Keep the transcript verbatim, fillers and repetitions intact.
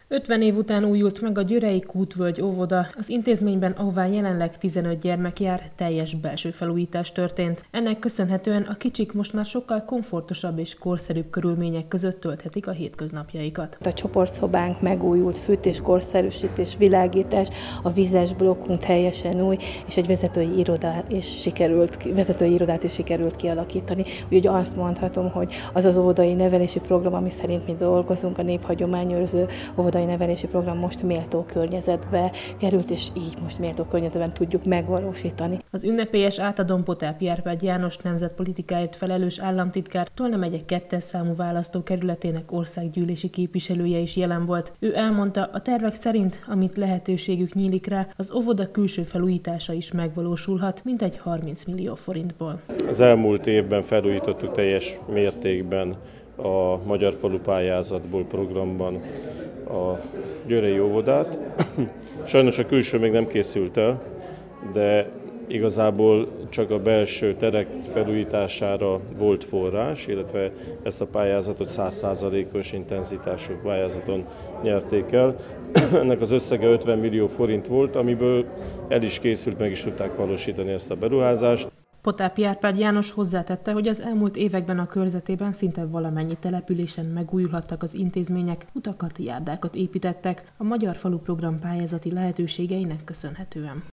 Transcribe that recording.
ötven év után újult meg a Györei Kútvölgy óvoda. Az intézményben, ahová jelenleg tizenöt gyermek jár, teljes belső felújítás történt. Ennek köszönhetően a kicsik most már sokkal komfortosabb és korszerűbb körülmények között tölthetik a hétköznapjaikat. A csoportszobánk megújult, fűtés, korszerűsítés, világítás, a vízes blokkunk teljesen új, és egy vezetői irodát is sikerült, vezetői irodát is sikerült kialakítani. Úgyhogy azt mondhatom, hogy az az óvodai nevelési program, ami szerint mi dolgozunk, a néphagyományőrző óvodai nevelési program most méltó környezetbe került, és így most méltó környezetben tudjuk megvalósítani. Az ünnepélyes átadón Potápi Árpád János nemzetpolitikáért felelős államtitkár, Tolna megye kettes számú választókerületének országgyűlési képviselője is jelen volt. Ő elmondta, a tervek szerint, amit lehetőségük nyílik rá, az óvoda külső felújítása is megvalósulhat, mintegy harminc millió forintból. Az elmúlt évben felújítottuk teljes mértékben a Magyar Falu Pályázatból programban a Györei óvodát. Sajnos a külső még nem készült el, de igazából csak a belső terek felújítására volt forrás, illetve ezt a pályázatot száz százalékos intenzitású pályázaton nyerték el. Ennek az összege ötven millió forint volt, amiből el is készült, meg is tudták valósítani ezt a beruházást. Potápi Árpád János hozzátette, hogy az elmúlt években a körzetében szinte valamennyi településen megújulhattak az intézmények, utakat, járdákat építettek a Magyar Falu Program pályázati lehetőségeinek köszönhetően.